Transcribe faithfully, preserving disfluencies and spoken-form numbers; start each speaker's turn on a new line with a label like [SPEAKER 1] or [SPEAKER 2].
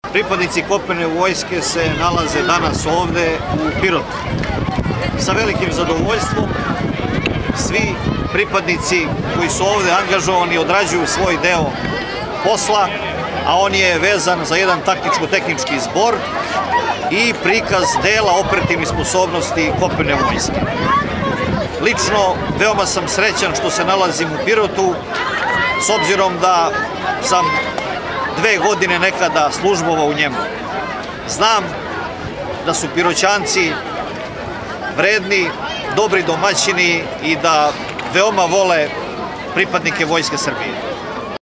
[SPEAKER 1] Pripadnici kopnene vojske se nalaze danas ovde u Pirotu. Sa velikim zadovoljstvom svi pripadnici koji su ovde angažovani odrađuju svoj deo posla, a on je vezan za jedan taktičko-tehnički zbor i prikaz dela operativnih sposobnosti kopnene vojske. Lično, veoma sam srećan što se nalazim u Pirotu, s obzirom da sam dve godine nekada službovao u njemu. Znam da su Piroćanci vredni, dobri domaćini i da veoma vole pripadnike Vojske Srbije.